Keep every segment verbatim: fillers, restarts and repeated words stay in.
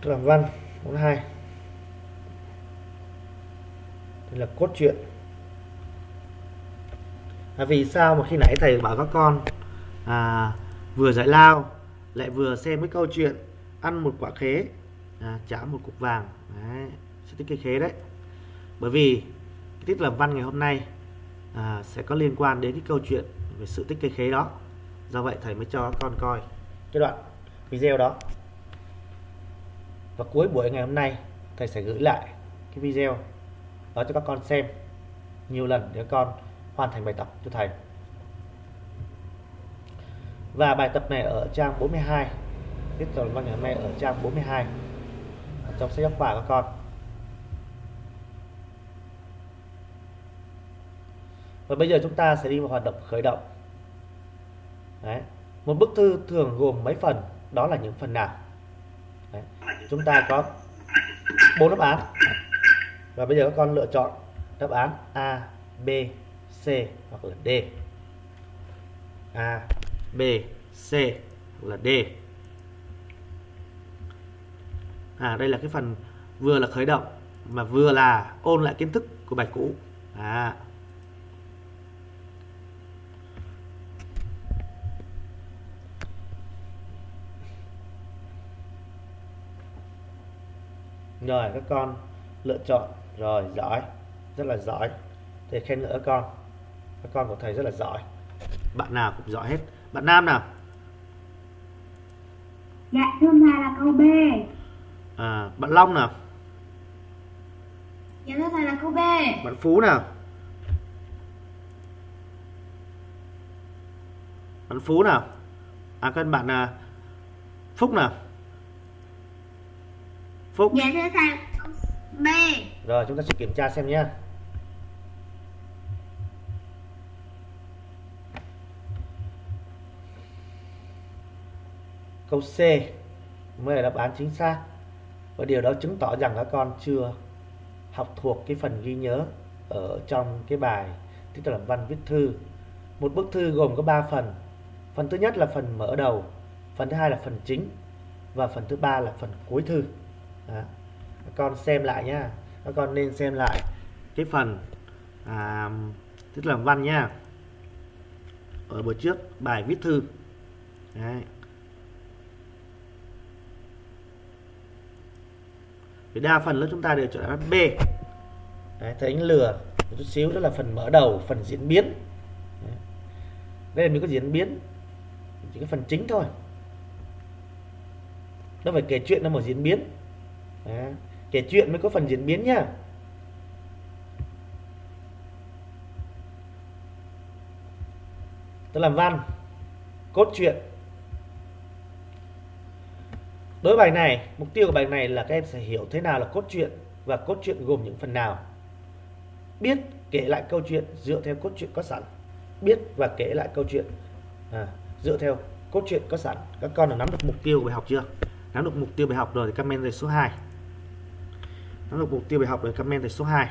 làm văn bốn mươi hai. Đây là cốt truyện. À, vì sao mà khi nãy thầy bảo các con à, vừa giải lao lại vừa xem cái câu chuyện ăn một quả khế à, trả một cục vàng. Đấy, sự tích cây khế đấy. Bởi vì cái tiết làm văn ngày hôm nay à, sẽ có liên quan đến cái câu chuyện về sự tích cây khế đó. Do vậy thầy mới cho các con coi cái đoạn video đó. Và cuối buổi ngày hôm nay thầy sẽ gửi lại cái video đó cho các con xem nhiều lần để các con hoàn thành bài tập cho thầy. Và bài tập này ở trang bốn mươi hai, tiết làm văn ngày hôm nay ở trang bốn mươi hai ở trong sách giáo khoa các con. Và bây giờ chúng ta sẽ đi vào hoạt động khởi động. Đấy. Một bức thư thường gồm mấy phần, đó là những phần nào? Đấy. Chúng ta có bốn đáp án. Và bây giờ các con lựa chọn đáp án A, B, C hoặc là D. A, B, C hoặc là D. À, đây là cái phần vừa là khởi động mà vừa là ôn lại kiến thức của bài cũ. À. Rồi các con lựa chọn rồi, giỏi, rất là giỏi. Thầy khen ngợi các con. Các con của thầy rất là giỏi. Bạn nào cũng giỏi hết. Bạn Nam nào? Dạ thưa thầy là câu B. À, bạn Long nào? Dạ thưa thầy là câu B. Bạn Phú nào? Bạn Phú nào? À, các bạn là Phúc nào? Phúc. Dạ thưa thầy B. Rồi chúng ta sẽ kiểm tra xem nhé. Câu C mới là đáp án chính xác. Và điều đó chứng tỏ rằng các con chưa học thuộc cái phần ghi nhớ ở trong cái bài tiết làm văn viết thư. Một bức thư gồm có ba phần. Phần thứ nhất là phần mở đầu, phần thứ hai là phần chính và phần thứ ba là phần cuối thư. Đó. Các con xem lại nhá. Các con nên xem lại cái phần à, tiết làm văn nhá. Ở buổi trước bài viết thư. Đấy. Vì đa phần lớp chúng ta đều chọn đáp án B. Đấy, thầy anh lừa một chút xíu, đó là phần mở đầu, phần diễn biến. Đấy. Đây là mình có diễn biến, chỉ cái phần chính thôi. Nó phải kể chuyện, nó một diễn biến. Đấy. Kể chuyện mới có phần diễn biến nhá. Tôi làm văn, cốt truyện. Đối với bài này, mục tiêu của bài này là các em sẽ hiểu thế nào là cốt truyện và cốt truyện gồm những phần nào. Biết kể lại câu chuyện dựa theo cốt truyện có sẵn. Biết và kể lại câu chuyện à, dựa theo cốt truyện có sẵn. Các con đã nắm được mục tiêu của bài học chưa? Nắm được mục tiêu bài học rồi thì comment về số hai. Nắm được mục tiêu bài học rồi comment về số hai.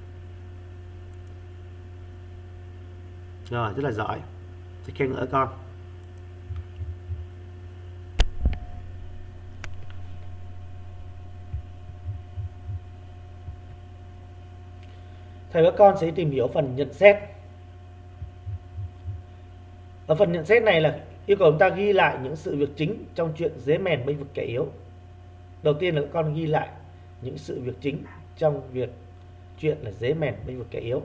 Rồi, rất là giỏi. Thì khen ngợi con. Thầy và các con sẽ tìm hiểu phần nhận xét. Ở phần nhận xét này là yêu cầu chúng ta ghi lại những sự việc chính trong chuyện dế mèn bênh vực kẻ yếu. Đầu tiên là các con ghi lại những sự việc chính trong việc chuyện là dế mèn bênh vực kẻ yếu.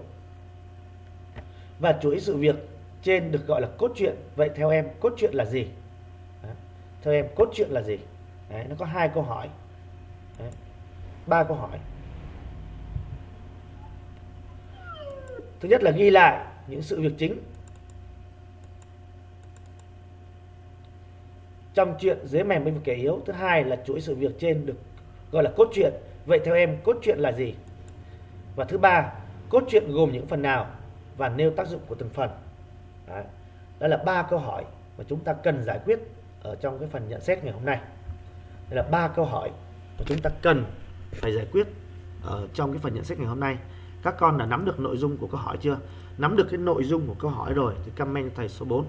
Và chuỗi sự việc trên được gọi là cốt truyện. Vậy theo em cốt truyện là gì? Đấy. Theo em cốt truyện là gì? Đấy, nó có hai câu hỏi. Đấy. Ba câu hỏi. Thứ nhất là ghi lại những sự việc chính trong chuyện dế mèn bênh vực kẻ yếu. Thứ hai là chuỗi sự việc trên được gọi là cốt truyện. Vậy theo em cốt truyện là gì? Và thứ ba, cốt truyện gồm những phần nào và nêu tác dụng của từng phần. Đấy. Đó là ba câu hỏi mà chúng ta cần giải quyết ở trong cái phần nhận xét ngày hôm nay. Đây là ba câu hỏi mà chúng ta cần phải giải quyết ở trong cái phần nhận xét ngày hôm nay. Các con đã nắm được nội dung của câu hỏi chưa? Nắm được cái nội dung của câu hỏi rồi thì comment cho thầy số bốn.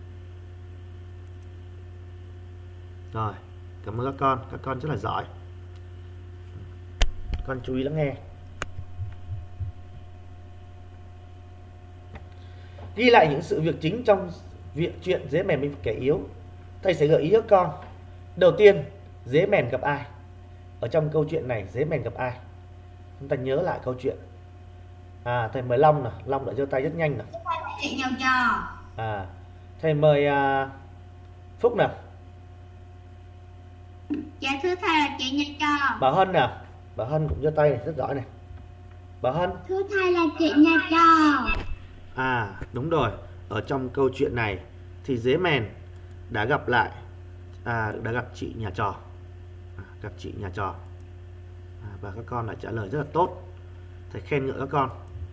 Rồi, cảm ơn các con. Các con rất là giỏi. con chú ý lắng nghe. Ghi lại những sự việc chính trong việc chuyện dế mèn bênh vực kẻ yếu. Thầy sẽ gợi ý cho con. Đầu tiên, dế mèn gặp ai? Ở trong câu chuyện này dế mèn gặp ai? Chúng ta nhớ lại câu chuyện. À, thầy mời Long nào, Long đã giơ tay rất nhanh nào. Chị nhau trò. À, thầy mời à, Phúc nào. Dạ thưa thầy là chị nhau trò. Bà Hân nào, bà Hân cũng giơ tay này, rất giỏi này. Bà Hân. Thưa thầy là chị nhau trò. À, đúng rồi. Ở trong câu chuyện này thì dế mèn đã gặp lại à, đã gặp chị nhà trò, à, gặp chị nhà trò, à, và các con đã trả lời rất là tốt. Thầy khen ngợi các con.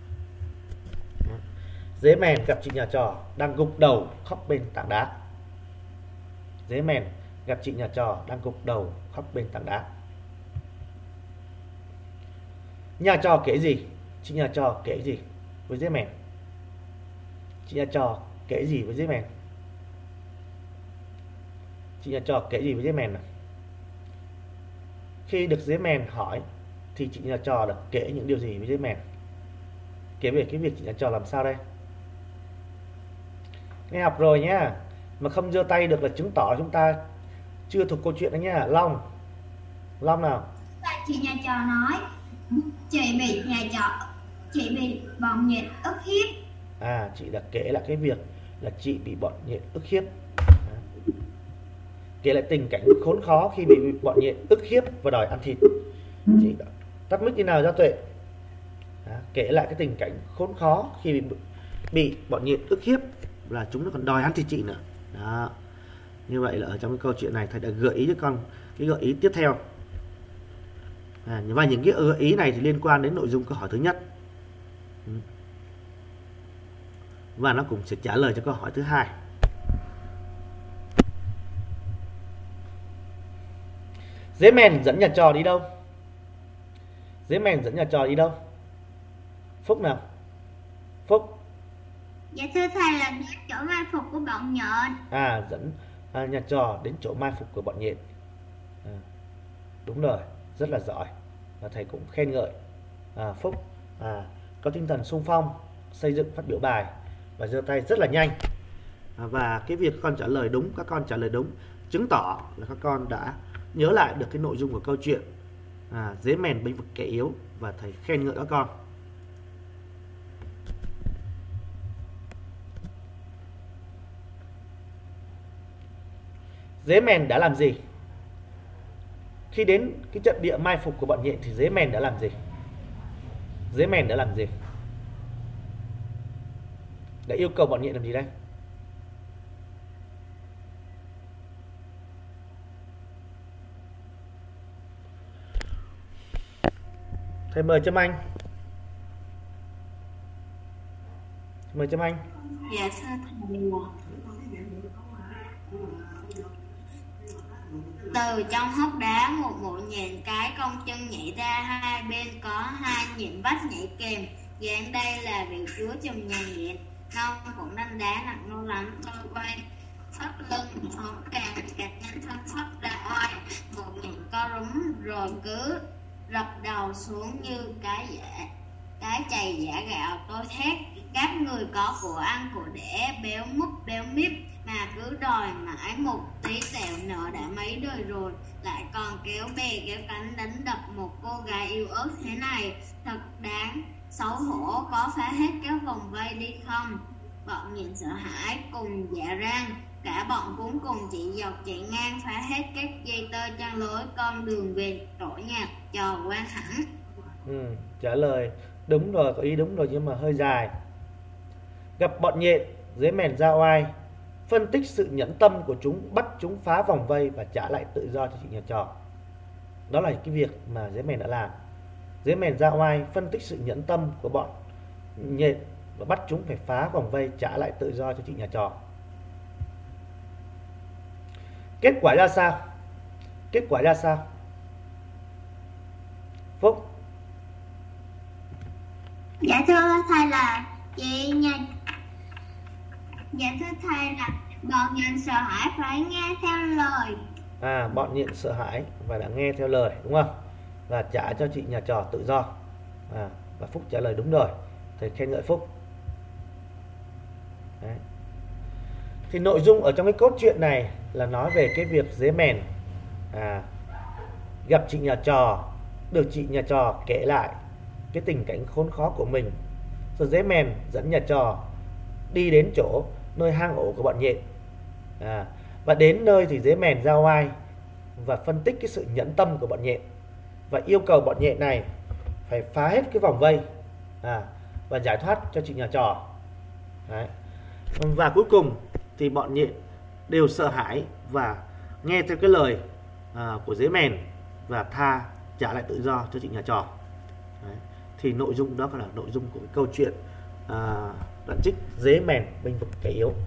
Dế mèn gặp chị nhà trò đang gục đầu khóc bên tảng đá. Dế mèn gặp chị nhà trò đang gục đầu khóc bên tảng đá. Nhà trò kể gì? Chị nhà trò kể gì với dế mèn? Chị nhà trò kể gì với dế mèn? Chị nhà trò kể gì với dế mèn nào? Khi được dế mèn hỏi thì chị nhà trò đã kể những điều gì với dế mèn? Kể về cái việc chị nhà trò làm sao đây? Nghe học rồi nhá. Mà không giơ tay được là chứng tỏ chúng ta chưa thuộc câu chuyện đó nhá. Long. Long nào. Chị nhà trò nói chị bị nhà trò chị bị bọn nhện ức hiếp. À, chị đã kể lại cái việc là chị bị bọn nhện ức hiếp. Kể lại tình cảnh khốn khó khi bị bọn nhện ức hiếp và đòi ăn thịt. Chị đã tắt mic đi nào Gia Tuệ. Đó, kể lại cái tình cảnh khốn khó khi bị, bị bọn nhện ức hiếp là chúng nó còn đòi ăn thịt chị nữa. Đó. Như vậy là ở trong cái câu chuyện này thầy đã gợi ý cho con cái gợi ý tiếp theo. À, và những cái gợi ý này thì liên quan đến nội dung câu hỏi thứ nhất. Và nó cũng sẽ trả lời cho câu hỏi thứ hai. Dế mèn dẫn nhà trò đi đâu? Dế mèn dẫn nhà trò đi đâu? Phúc nào. Phúc. Dạ thưa thầy là đến chỗ mai phục của bọn nhện. À, dẫn à, nhà trò đến chỗ mai phục của bọn nhện. À, đúng rồi, rất là giỏi. Và thầy cũng khen ngợi à, Phúc à, có tinh thần xung phong, xây dựng phát biểu bài và giơ tay rất là nhanh. À, và cái việc các con trả lời đúng, các con trả lời đúng chứng tỏ là các con đã nhớ lại được cái nội dung của câu chuyện à, dế mèn bênh vực kẻ yếu, và thầy khen ngợi các con. Dế mèn đã làm gì? Khi đến cái trận địa mai phục của bọn nhện thì dế mèn đã làm gì? Dế mèn đã làm gì? Đã yêu cầu bọn nhện làm gì đây? Thầy mời Trâm Anh. Mời Trâm Anh. Dạ thưa thầy. Từ trong hốc đá một bộ nhện cái cong chân nhảy ra, hai bên có hai nhện vách nhảy kèm. Dáng đây là vị chúa chùm nhà nhện. Nông cũng đánh đá nặng nô lắm, tôi quay phất lưng hóng càng càng nhanh thân phất ra oai. Một nhện co rúm rồi cứ rập đầu xuống như cái dạ cái chày giả gạo. Tôi thét các người có của ăn của đẻ, béo múp béo míp mà cứ đòi mãi một tí tẹo nợ đã mấy đời rồi, lại còn kéo bè kéo cánh đánh đập một cô gái yêu ớt thế này, thật đáng xấu hổ. Có phá hết các vòng vây đi không? Bọn nhện sợ hãi cùng dạ rang, cả bọn cũng cùng chỉ dọc chạy ngang, phá hết các dây tơ chăn lối con đường về tổ nhạc trò quan hẳn. Ừ, trả lời đúng rồi, có ý đúng rồi nhưng mà hơi dài. Gặp bọn nhện, dế mèn ra oai, phân tích sự nhẫn tâm của chúng, bắt chúng phá vòng vây và trả lại tự do cho chị nhà trò. Đó là cái việc mà dế mèn đã làm. Dế mèn ra oai, phân tích sự nhẫn tâm của bọn nhện và bắt chúng phải phá vòng vây, trả lại tự do cho chị nhà trò. Kết quả ra sao? Kết quả ra sao? Phúc. Dạ thưa thầy là chị nhà Dạ thưa thầy là bọn nhện sợ hãi phải nghe theo lời. À, bọn nhện sợ hãi và đã nghe theo lời, đúng không? và trả cho chị nhà trò tự do. À, và Phúc trả lời đúng rồi, thầy khen ngợi Phúc. Đấy. Thì nội dung ở trong cái cốt truyện này là nói về cái việc dế mèn à, gặp chị nhà trò, được chị nhà trò kể lại cái tình cảnh khốn khó của mình, rồi dế mèn dẫn nhà trò đi đến chỗ nơi hang ổ của bọn nhện. À, và đến nơi thì dế mèn ra oai và phân tích cái sự nhẫn tâm của bọn nhện và yêu cầu bọn nhện này phải phá hết cái vòng vây à, và giải thoát cho chị nhà trò. Đấy. Và cuối cùng thì bọn nhện đều sợ hãi và nghe theo cái lời à, của dế mèn và tha trả lại tự do cho chị nhà trò. Đấy. Thì nội dung đó là nội dung của cái câu chuyện à, đoạn trích dế mèn bênh vực kẻ yếu.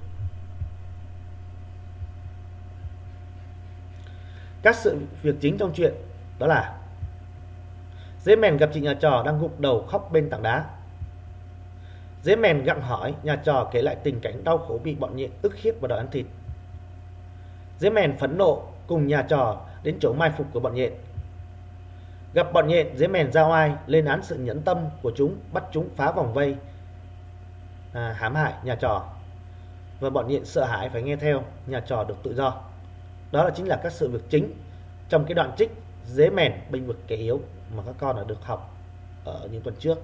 Các sự việc chính trong chuyện đó là dế mèn gặp chị nhà trò đang gục đầu khóc bên tảng đá. Dế mèn gặng hỏi nhà trò kể lại tình cảnh đau khổ bị bọn nhện ức hiếp và đòi ăn thịt. Dế mèn phẫn nộ cùng nhà trò đến chỗ mai phục của bọn nhện. Gặp bọn nhện, dế mèn ra oai lên án sự nhẫn tâm của chúng, bắt chúng phá vòng vây à, hãm hại nhà trò, và bọn nhện sợ hãi phải nghe theo, nhà trò được tự do. Đó là chính là các sự việc chính trong cái đoạn trích dế mèn bênh vực kẻ yếu mà các con đã được học ở những tuần trước.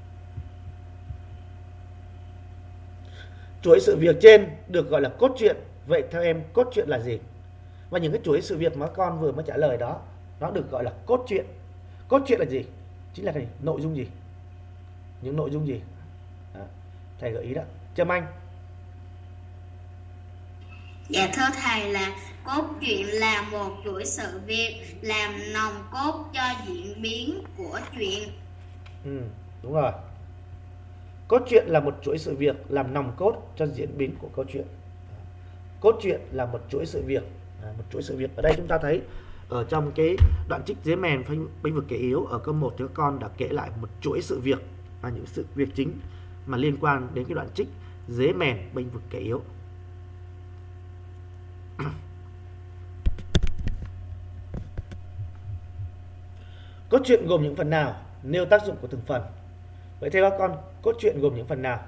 Chuỗi sự việc trên được gọi là cốt truyện. Vậy theo em cốt truyện là gì? Và những cái chuỗi sự việc mà các con vừa mới trả lời đó, nó được gọi là cốt truyện. Cốt truyện là gì? Chính là cái nội dung gì? Những nội dung gì? Đó, thầy gợi ý đó. Trâm Anh. Dạ thưa thầy, là cốt truyện là một chuỗi sự việc làm nòng cốt cho diễn biến của chuyện. Ừ, đúng rồi. Cốt truyện là một chuỗi sự việc làm nòng cốt cho diễn biến của câu chuyện. Cốt truyện là một chuỗi sự việc, à, một chuỗi sự việc. Ở đây chúng ta thấy ở trong cái đoạn trích dế mèn bênh vực kẻ yếu ở câu một thì các con đã kể lại một chuỗi sự việc và những sự việc chính mà liên quan đến cái đoạn trích dế mèn bênh vực kẻ yếu. Cốt truyện gồm những phần nào? Nêu tác dụng của từng phần. Vậy theo các con, cốt truyện gồm những phần nào?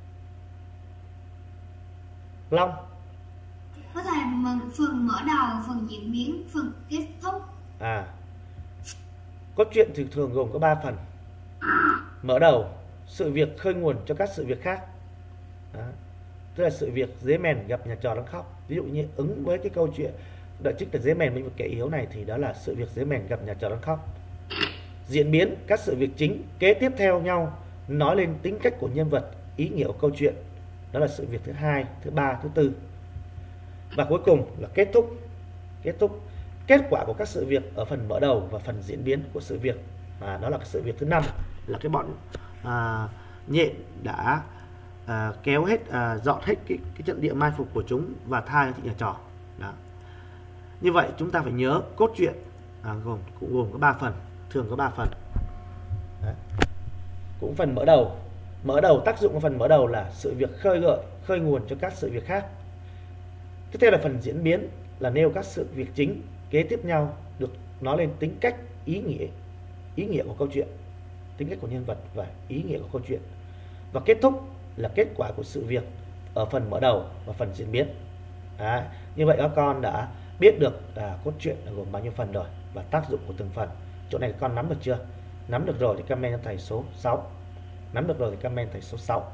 Long. Có thầy, phần mở đầu, phần diễn biến, phần kết thúc. À, cốt truyện thì thường gồm có ba phần. Mở đầu, sự việc khơi nguồn cho các sự việc khác. Đó. Tức là sự việc dế mèn gặp nhà trò đang khóc. Ví dụ như ứng với cái câu chuyện đoạn trích là dế mèn bênh vực kẻ yếu này thì đó là sự việc dế mèn gặp nhà trò đang khóc. Diễn biến, các sự việc chính kế tiếp theo nhau nói lên tính cách của nhân vật, ý nghĩa của câu chuyện. Đó là sự việc thứ hai, thứ ba, thứ tư. Và cuối cùng là kết thúc. Kết thúc kết quả của các sự việc ở phần mở đầu và phần diễn biến của sự việc. À, đó là cái sự việc thứ năm, là cái bọn à, nhện đã à, kéo hết, à, dọn hết cái, cái trận địa mai phục của chúng và tha cho chị nhà trò. Đó. Như vậy chúng ta phải nhớ cốt truyện à, gồm cũng gồm có ba phần, thường có ba phần. Đấy. Cũng phần mở đầu. Mở đầu, tác dụng của phần mở đầu là sự việc khơi gợi, khơi nguồn cho các sự việc khác. Tiếp theo là phần diễn biến, là nêu các sự việc chính kế tiếp nhau, được nói lên tính cách, ý nghĩa, ý nghĩa của câu chuyện, tính cách của nhân vật và ý nghĩa của câu chuyện. Và kết thúc là kết quả của sự việc ở phần mở đầu và phần diễn biến. Đấy. Như vậy các con đã biết được à, cốt truyện là gồm bao nhiêu phần rồi và tác dụng của từng phần. Chỗ này các con nắm được chưa? Nắm được rồi thì comment cho thầy số sáu. Nắm được rồi thì comment thầy số sáu.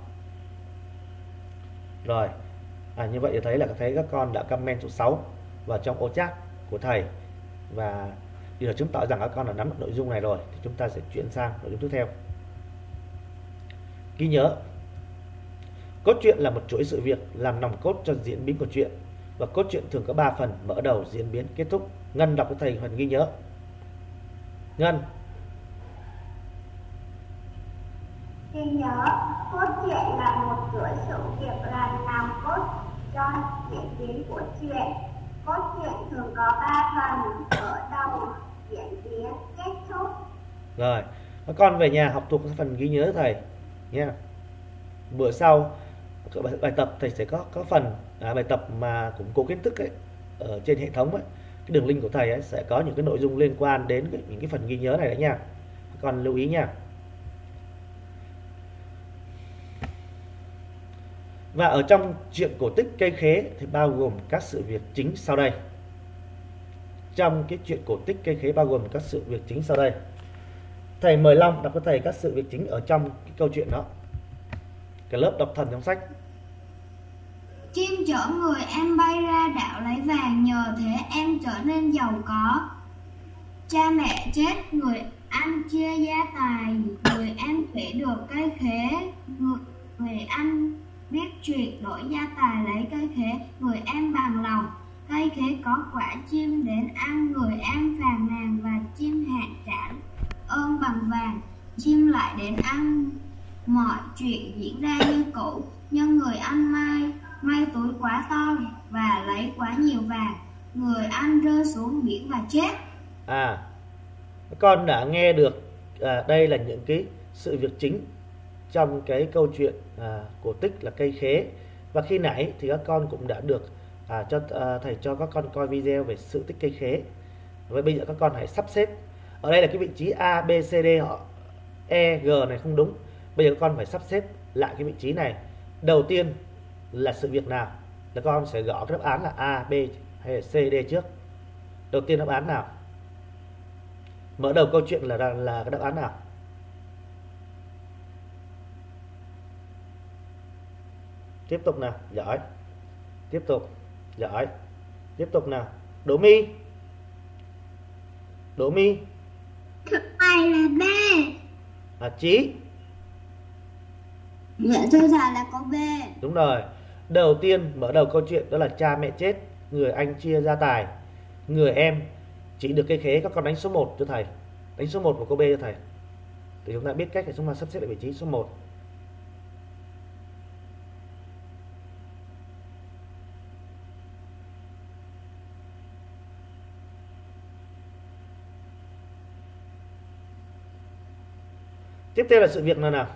Rồi. À, như vậy thì thấy là thấy các con đã comment số sáu vào trong ô chat của thầy. Và điều chứng tỏ rằng các con đã nắm được nội dung này rồi thì chúng ta sẽ chuyển sang nội dung tiếp theo. Ghi nhớ, cốt truyện là một chuỗi sự việc làm nòng cốt cho diễn biến của truyện, và cốt truyện thường có ba phần: mở đầu, diễn biến, kết thúc. Ngân đọc cho thầy phần ghi nhớ. Ngân. Ghi nhớ, cốt truyện là một chuỗi sự việc làm nòng cốt cho diễn biến của truyện. Cốt truyện thường có ba phần: mở đầu, diễn biến, kết thúc. Rồi, các con về nhà học thuộc phần ghi nhớ thầy nhé. Bữa sau bài tập thầy sẽ có có phần à, bài tập mà củng cố kiến thức ấy ở trên hệ thống ấy, cái đường link của thầy ấy sẽ có những cái nội dung liên quan đến cái, những cái phần ghi nhớ này đấy nha. Các con lưu ý nha. Và ở trong truyện cổ tích Cây Khế thì bao gồm các sự việc chính sau đây. Trong cái truyện cổ tích Cây Khế bao gồm các sự việc chính sau đây. Thầy mời Long đọc cho thầy các sự việc chính ở trong cái câu chuyện đó. Cái lớp đọc thần trong sách. Chim chở người em bay ra đảo lấy vàng, nhờ thế em trở nên giàu có. Cha mẹ chết, người anh chia gia tài, người em thủy được cây khế. Người, người anh biết chuyện đổi gia tài lấy cây khế, người em bằng lòng. Cây khế có quả, chim đến ăn, người em phàn nàn và chim hạ trả ơn bằng vàng. Chim lại đến ăn, mọi chuyện diễn ra như cũ, nhưng người ăn may may túi quá to và lấy quá nhiều vàng, người ăn rơi xuống biển và chết. À, các con đã nghe được à, đây là những cái sự việc chính trong cái câu chuyện à, cổ tích là Cây Khế. Và khi nãy thì các con cũng đã được à, cho à, thầy cho các con coi video về sự tích Cây Khế. Vậy bây giờ các con hãy sắp xếp. Ở đây là cái vị trí A, B, C, D họ E, G này không đúng. Bây giờ các con phải sắp xếp lại cái vị trí này. Đầu tiên là sự việc nào? Là con sẽ gõ cái đáp án là A, B hay là C, D trước. Đầu tiên đáp án nào? Mở đầu câu chuyện là là cái đáp án nào? Tiếp tục nào, giỏi. Tiếp tục, giỏi. Tiếp tục nào. Đỗ My. Đỗ My. Ai là B? À, Chí. Dạ thưa thầy là có B. Đúng rồi. Đầu tiên mở đầu câu chuyện đó là cha mẹ chết, người anh chia gia tài, người em chỉ được cây khế. Các con đánh số một cho thầy. Đánh số một của câu B cho thầy. Thì chúng ta biết cách để chúng ta sắp xếp lại vị trí số một. Tiếp theo là sự việc nào nào?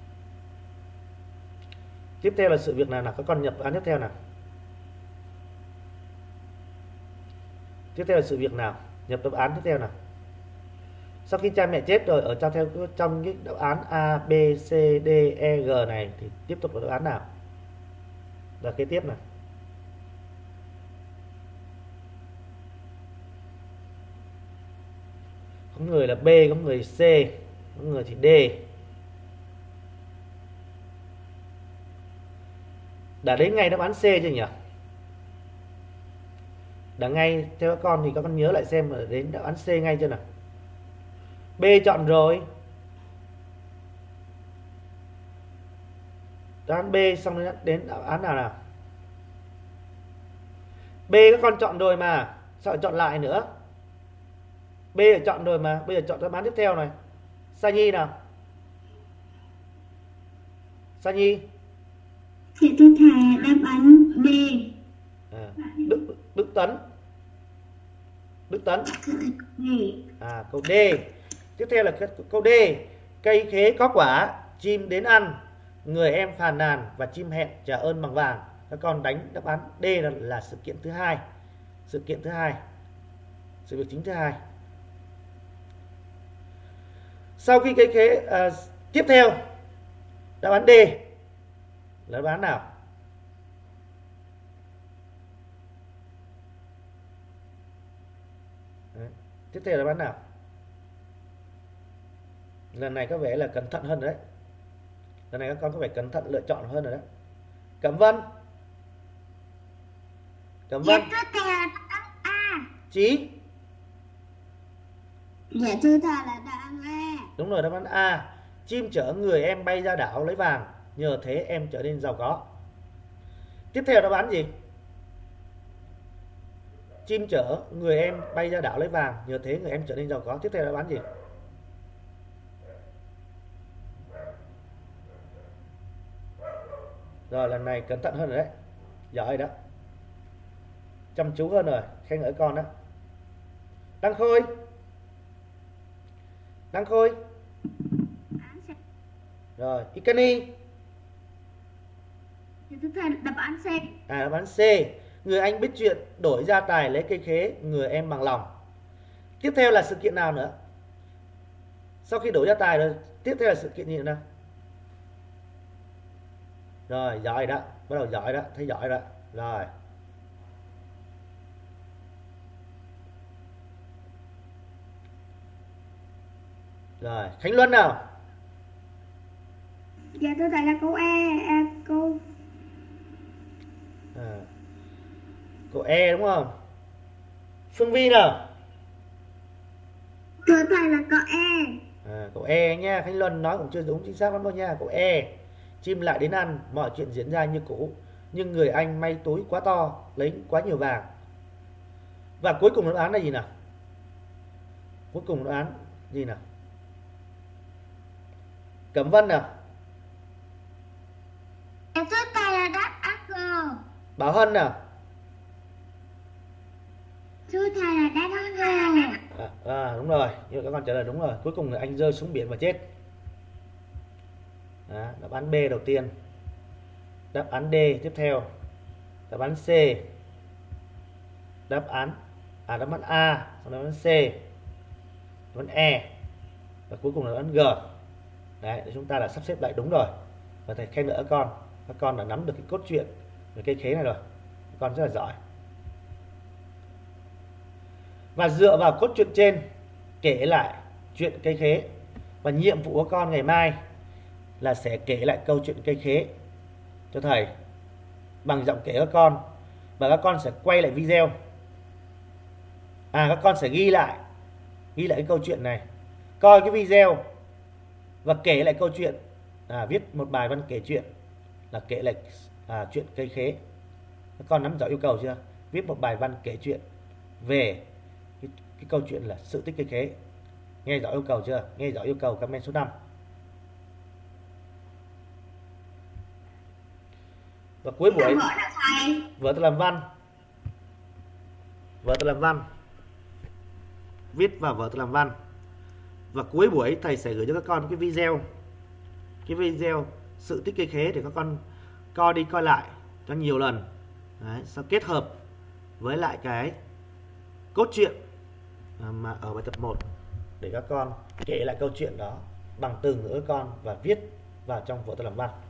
Tiếp theo là sự việc nào nào? Các con nhập án tiếp theo nào. Tiếp theo là sự việc nào? Nhập đáp án tiếp theo nào. Sau khi cha mẹ chết rồi, ở trong theo trong cái đáp án A, B, C, D, E, G này thì tiếp tục là đáp án nào? Và kế tiếp nào. Có người là B, có người C, có người thì D. Đã đến ngay đáp án C chưa nhỉ? Đã ngay theo các con thì các con nhớ lại xem là đến đáp án C ngay chưa nào. B chọn rồi. Đáp án B xong đến đáp án nào nào? B các con chọn rồi mà, sao lại chọn lại nữa? B đã chọn rồi mà, bây giờ chọn đáp án tiếp theo này. Sa Nhi nào. Sa Nhi. Dạ thưa thầy đáp án D. À, Đức Đức Tấn. Đức Tấn. À, câu D. Tiếp theo là câu D. Cây khế có quả, chim đến ăn, người em phàn nàn và chim hẹn trả ơn bằng vàng. Các con đánh đáp án D là, là sự kiện thứ hai. Sự kiện thứ hai. Sự việc chính thứ hai. Sau khi cây khế à, tiếp theo đáp án D là đáp án nào? Đấy. Tiếp theo là đáp án nào? Lần này có vẻ là cẩn thận hơn đấy. Lần này các con có vẻ cẩn thận lựa chọn hơn rồi đấy. Cẩm Vân. Cẩm Vân. Dạ thưa thầy là đáp án A. Chí. Dạ thưa thầy là đáp án A. Đúng rồi, đáp án A. Chim chở người em bay ra đảo lấy vàng, nhờ thế em trở nên giàu có. Tiếp theo đáp án gì? Chim chở người em bay ra đảo lấy vàng, nhờ thế người em trở nên giàu có. Tiếp theo đáp án gì? Rồi lần này cẩn thận hơn rồi đấy. Giỏi đó. Chăm chú hơn rồi, khen ngợi con đó. Đăng Khôi. Đăng Khôi. Rồi, Ikani. Dạ thưa thầy đáp án C. À, đáp án C. Người anh biết chuyện, đổi gia tài lấy cây khế, người em bằng lòng. Tiếp theo là sự kiện nào nữa? Sau khi đổi gia tài rồi, tiếp theo là sự kiện gì nữa? Rồi, giỏi đó, bắt đầu giỏi đó, thấy giỏi đó. Rồi. Rồi, Khánh Luân nào? Dạ thưa thầy là câu E. À, câu À, câu E đúng không? Phương Vi nào? thưa thầy là câu E. À, câu E nha. Khánh Luân nói cũng chưa đúng chính xác lắm đâu nha. Câu E. Chim lại đến ăn, mọi chuyện diễn ra như cũ, nhưng người anh may túi quá to, lấy quá nhiều vàng. Và cuối cùng đáp án là gì nào? Cuối cùng đáp án gì nào? Cẩm Vân nào? Dạ thưa thầy là đáp án G. Bảo Hân nào? Thưa thầy là đáp án G. À, à đúng rồi, nhưng các con trả lời đúng rồi. Cuối cùng là anh rơi xuống biển và chết. Đó, đáp án B đầu tiên. Đáp án D tiếp theo. Đáp án C. Đáp án à đáp án A, xong đáp án C, đáp án E và cuối cùng là đáp án G. Đấy, để chúng ta đã sắp xếp lại đúng rồi. Và thầy khen ngợi các con, các con đã nắm được cái cốt truyện về cây khế này rồi. Các con rất là giỏi. Và dựa vào cốt truyện trên kể lại chuyện cây khế. Và nhiệm vụ của con ngày mai là sẽ kể lại câu chuyện cây khế cho thầy bằng giọng kể các con, và các con sẽ quay lại video. À các con sẽ ghi lại ghi lại cái câu chuyện này, coi cái video và kể lại câu chuyện. À, viết một bài văn kể chuyện là kể lại à, chuyện cây khế. Các con nắm rõ yêu cầu chưa? Viết một bài văn kể chuyện về cái, cái câu chuyện là sự tích cây khế. Nghe rõ yêu cầu chưa? Nghe rõ yêu cầu comment số năm. Và cuối buổi vở tự làm văn. Vở tự làm văn viết vào vở tự làm văn. Và cuối buổi thầy sẽ gửi cho các con cái video cái video sự tích cây khế để các con coi đi coi lại cho nhiều lần. Đấy, sau kết hợp với lại cái cốt truyện mà ở bài tập một để các con kể lại câu chuyện đó bằng từ ngữ các con và viết vào trong vở tự làm văn.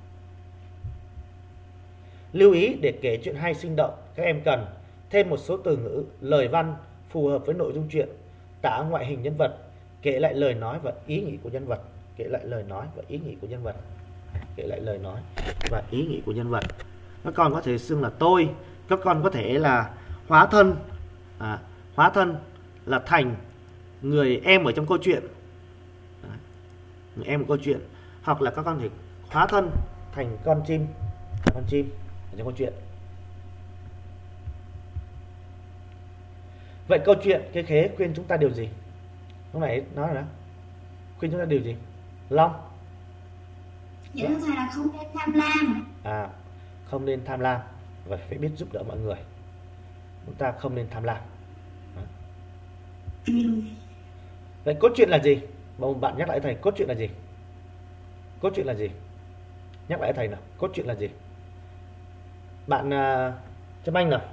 Lưu ý để kể chuyện hay sinh động, các em cần thêm một số từ ngữ, lời văn phù hợp với nội dung truyện, tả ngoại hình nhân vật, kể lại lời nói và ý nghĩ của nhân vật, kể lại lời nói và ý nghĩ của nhân vật, kể lại lời nói và ý nghĩ của nhân vật. Các con có thể xưng là tôi, các con có thể là hóa thân, à, hóa thân là thành người em ở trong câu chuyện, người em của câu chuyện, hoặc là các con thể hóa thân thành con chim, con chim ở trong câu chuyện. Vậy câu chuyện cây khế khuyên chúng ta điều gì? Lúc nãy nói rồi đó. Khuyên chúng ta điều gì? Long? Dạ thưa thầy là không nên tham lam. À, không nên tham lam và phải biết giúp đỡ mọi người. Chúng ta không nên tham lam. Ừ. Vậy cốt truyện là gì? Một bạn nhắc lại thầy, cốt truyện là gì? Cốt truyện là gì? Nhắc lại thầy nào, cốt truyện là gì? Bạn uh, Trâm Anh nào?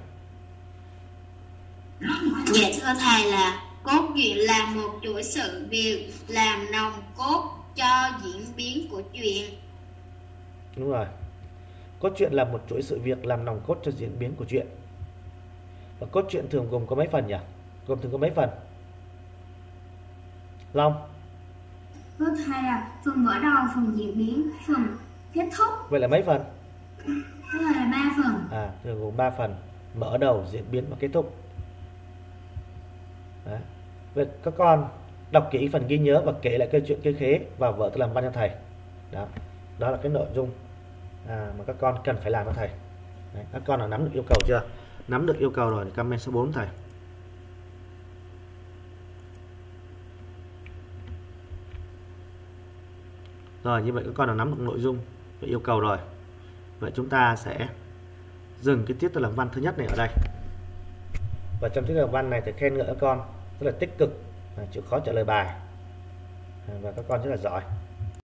Dạ thưa thầy là cốt truyện là một chuỗi sự việc làm nòng cốt cho diễn biến của chuyện. Đúng rồi. Cốt truyện là một chuỗi sự việc làm nòng cốt cho diễn biến của chuyện. Và cốt truyện thường gồm có mấy phần nhỉ? Gồm thường có mấy phần? Long? Thưa thầy là phần mở đầu, phần diễn biến, phần kết thúc. Vậy là mấy phần? Thưa thầy là ba phần. À, thường gồm ba phần: mở đầu, diễn biến và kết thúc. Đấy. Vậy các con đọc kỹ phần ghi nhớ và kể lại câu chuyện cây khế vào vở tự làm văn cho thầy. Đó, đó là cái nội dung à, mà các con cần phải làm cho thầy. Đấy. Các con đã nắm được yêu cầu chưa? Nắm được yêu cầu rồi thì comment số bốn thầy. Rồi, như vậy các con đã nắm được nội dung và yêu cầu rồi. Vậy chúng ta sẽ dừng cái tiết tự làm văn thứ nhất này ở đây. Và trong tiết tự làm văn này thì khen ngợi các con rất là tích cực, chịu khó trả lời bài, và các con rất là giỏi.